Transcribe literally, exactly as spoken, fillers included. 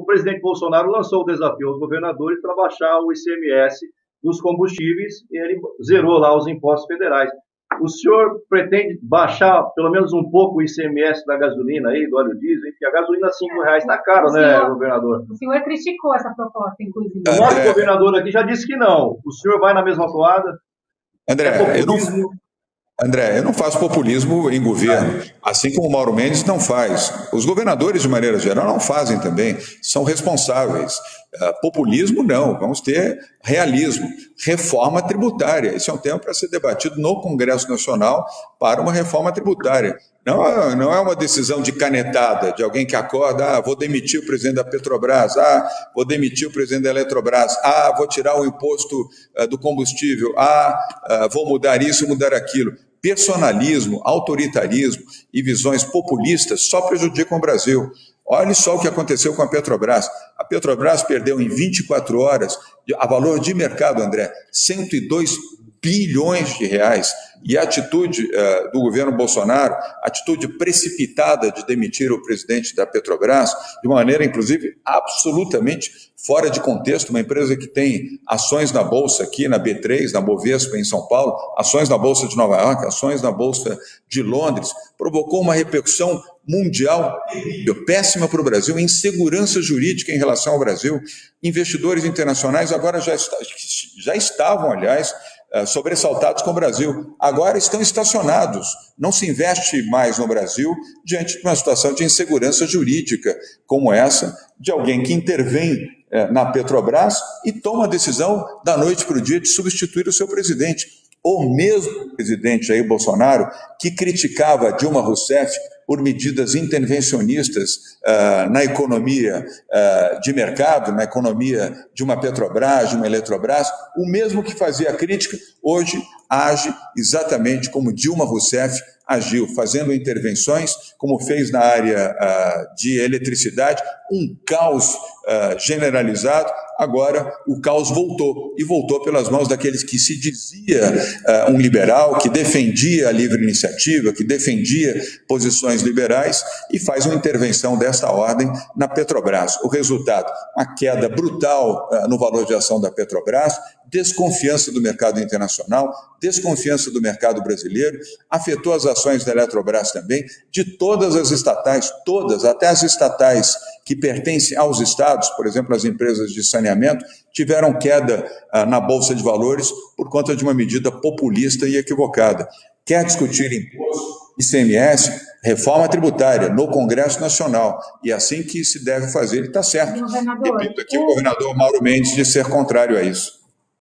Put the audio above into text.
presidente Bolsonaro lançou o desafio aos governadores para baixar o I C M S dos combustíveis e ele zerou lá os impostos federais. O senhor pretende baixar pelo menos um pouco o I C M S da gasolina aí, do óleo diesel, porque a gasolina cinco reais está caro, né, senhor, governador? O senhor criticou essa proposta, inclusive. O nosso André, governador aqui já disse que não. O senhor vai na mesma toada? André, é eu não... André, eu não faço populismo em governo, assim como o Mauro Mendes não faz. Os governadores, de maneira geral, não fazem também, são responsáveis. Uh, populismo, não, vamos ter realismo. Reforma tributária, esse é um tema para ser debatido no Congresso Nacional para uma reforma tributária. Não, não é uma decisão de canetada, de alguém que acorda, ah, vou demitir o presidente da Petrobras, ah, vou demitir o presidente da Eletrobras, ah, vou tirar o imposto uh, do combustível, ah, uh, vou mudar isso, mudar aquilo. Personalismo, autoritarismo e visões populistas só prejudicam o Brasil. Olhe só o que aconteceu com a Petrobras. A Petrobras perdeu em vinte e quatro horas, a valor de mercado, André, cento e dois bilhões de reais. E a atitude uh, do governo Bolsonaro, a atitude precipitada de demitir o presidente da Petrobras, de maneira, inclusive, absolutamente fora de contexto, uma empresa que tem ações na Bolsa aqui, na B três, na Bovespa, em São Paulo, ações na Bolsa de Nova York, ações na Bolsa de Londres, provocou uma repercussão mundial péssima para o Brasil, insegurança jurídica em relação ao Brasil. Investidores internacionais agora já, está, já estavam, aliás, sobressaltados com o Brasil. Agora estão estacionados. Não se investe mais no Brasil diante de uma situação de insegurança jurídica como essa, de alguém que intervém eh, na Petrobras e toma a decisão da noite para o dia de substituir o seu presidente. O mesmo presidente Jair Bolsonaro que criticava Dilma Rousseff por medidas intervencionistas uh, na economia uh, de mercado, na economia de uma Petrobras, de uma Eletrobras, o mesmo que fazia a crítica, hoje age exatamente como Dilma Rousseff agiu, fazendo intervenções, como fez na área uh, de eletricidade, um caos uh, generalizado. Agora o caos voltou, e voltou pelas mãos daqueles que se dizia uh, um liberal, que defendia a livre iniciativa, que defendia posições liberais, e faz uma intervenção desta ordem na Petrobras. O resultado, uma queda brutal uh, no valor de ação da Petrobras, desconfiança do mercado internacional, desconfiança do mercado brasileiro, afetou as ações da Eletrobras também, de todas as estatais, todas, até as estatais que pertencem aos estados, por exemplo, as empresas de saneamento, tiveram queda ah, na Bolsa de Valores por conta de uma medida populista e equivocada. Quer discutir imposto, I C M S, reforma tributária no Congresso Nacional, e é assim que se deve fazer, ele está certo. Repito aqui o governador Mauro Mendes de ser contrário a isso.